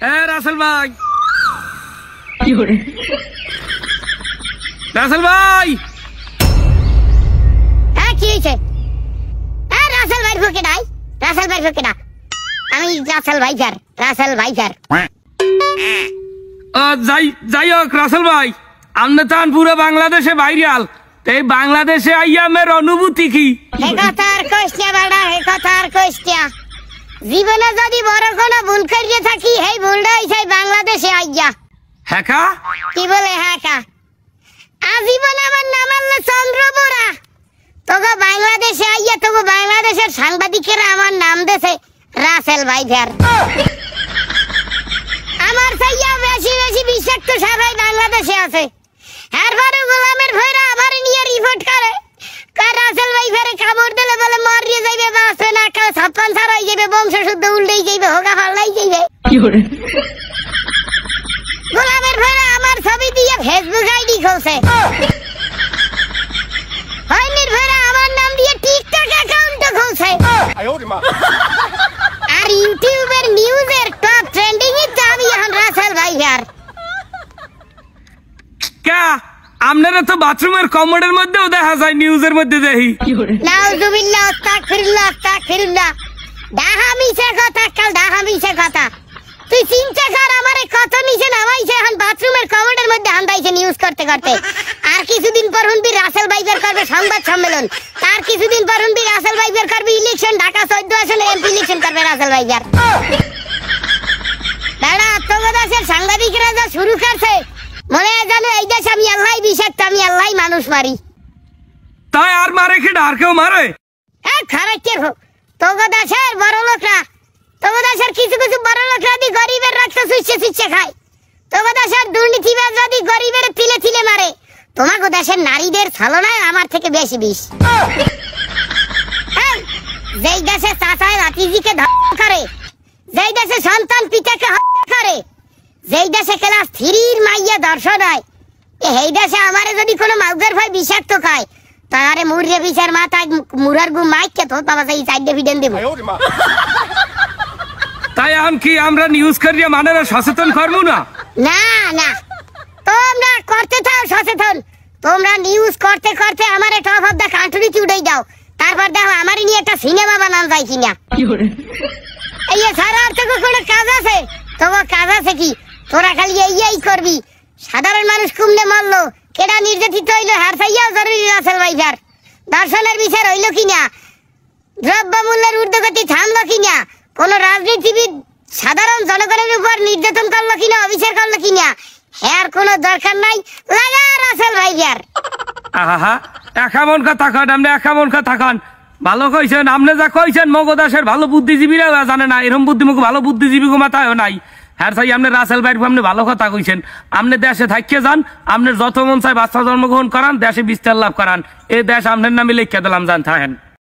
রাসেল ভাই, রাসেল ভাই, কি হয়েছে? রাসেল ভাই ঢুকে নাই, রাসেল ভাই ঢুকে না, আমি রাসেল ভাইজার, রাসেল ভাইজার। যাই হোক রাসেল ভাই, আপনি তো পুরো বাংলাদেশে ভাইরাল, এই বাংলাদেশে আইয়া আমার অনুভূতি কি? কথা আর কইস না বাড়া, কথা আর কইস না। জীবনে যদি বড় কোনো ভুল করিয়ে থাকি, এই ভুলটা হইছে বাংলাদেশে আইয়া। হ্যাঁ কা? কি বলে হ্যাঁ কা? আজীবন আমার নাম আল্লাহ চন্দ্র বোরা, তোকে বাংলাদেশে আইয়া তোকে বাংলাদেশের সাংবাদিকেরা আমার নাম দেছে রাসেল ভাইজার। আমার চাইয়া বেশি বেশি বিষাক্ত সারাই বাংলাদেশে আছে। এরপরে গোলামের ভয়রা আবার নিয়ে রিপোর্ট করে, রাসেল ভাই ফেরে কামড় দিলে বলে মরিয়ে যাইবে, বাঁচবে না, ছাপ্পান ছাড়াই যাবে, বংশ শুদ্ধ উল্টেই যাইবে, হোগা ফাল্লাই যাইবে। গোলামের ভয়রা আমার ছবি দিয়ে ফেসবুক আইডি খুলছে, হয়নির ভয়রা আমার নাম দিয়ে টিকটক অ্যাকাউন্ট খুলছে, আর ইউটিউবের নিউজের টপ ট্রেন্ডিং এ আমি এখন রাসেল ভাইজার। কা আপনারা তো বাথরুমের কমোডের মধ্যেও দেখা যায়, নিউজের মধ্যে দেখি। নাউজুবিল্লাহ, আস্তাগফিরুল্লাহ, আস্তাগফিরুল্লাহ। ডাহা মিছে কথা, কাল ডাহা মিছে কথা। তুই চিন্তা কর, আমারে কত নিচে নামাইছে, এখন বাথরুমের কমোডের মধ্যে হান্দাইছে নিউজ করতে করতে। আর কিছুদিন পর হুনবি রাসেল ভাইজার করবে সংবাদ সম্মেলন, তার কিছুদিন পর হুনবি রাসেল ভাইজার করবে ইলেকশন, ঢাকা 14 আসনে এমপি ইলেকশন করবে রাসেল ভাইজার। দাঁড়া, আত্মগদাসের সাংবাদিকরা যা শুরু করছে, মনে হয় জানো এই দেশ আমি আল্লাহ বিষাক্ত, আমি আল্লাহ মানুষ মারি। তাই আর মারে কি আর কেউ মারে? খারাপের হোক তোগদাসের বড় লোকরা, তোগদাসের কিছু কিছু বড় লোকরা দি গরিবের রক্ত চুষে চুষে খায়, তোগদাসের দুর্নীতিবাজ যদি গরিবের তিলে তিলে মারে, তোমাকে দেশের নারীদের ছলনায় আমার থেকে বেশি বিষ। যেই দেশে চাচায় ভাতিজিকে ধর্ষণ করে, যেই দেশে সন্তান পিতাকে হত্যা করে, যেই দেশে ক্লাস 3 মাইয়া দর্শন হয়, এই দেশে আমারে যদি কোনো মাউগের ভাই বিষাক্ত খায়, তারে মুড়িয়ে বিচার মাথায় মুরার গু মাইকে তো বাবা এই সাইডে ভিডেন দেব। তাই এখন কি আমরা নিউজ করিয়া মানে সচেতন করবো না? না না, তোমরা করতে থাও সচেতন, তোমরা নিউজ করতে করতে আমারে টপ অফ দ্য কান্ট্রিতে উড়াই দাও, তারপর দেখো আমারে নিয়ে একটা সিনেমা বানান যায় কিনা। এই সারা আর তো কোনো কাজ আছে? তোমার কাজ আছে কি? তোরা খালি এই করবি। সাধারণ মানুষ কুমনে মরলো, কেডা নির্যাতিত হইলো, হার চাইয়াও জরুরি রাসেল ভাইজার। দর্শনের বিচার হইলো কিনা, দ্রব্যমূল্যের ঊর্ধ্বগতি থামলো কিনা, কোন রাজনীতিবিদ সাধারণ জনগণের উপর নির্যাতন করলো কিনা, অবিচার করলো কিনা, এর কোনো দরকার নাই, লাগা রাসেল ভাইজার। আহা, এমন কথা খান, আপনি এমন কথা খান, ভালো কইছেন। আপনি যা কইছেন মগদাসের ভালো বুদ্ধিজীবীরা জানে না, এরকম বুদ্ধিমুখ ভালো বুদ্ধিজীবী মাথায় নাই। হ্যাঁ চাই আপনি রাসেল ভাই আপনি ভালো কথা কইছেন। আপনি দেশে থাকিয়ে যান, আপনার যত মন চায় বাচ্চা জন্মগ্রহণ করান, দেশে বিস্তার লাভ করান, এই দেশ আপনার নামে লিখে দিলাম, যান থাকেন।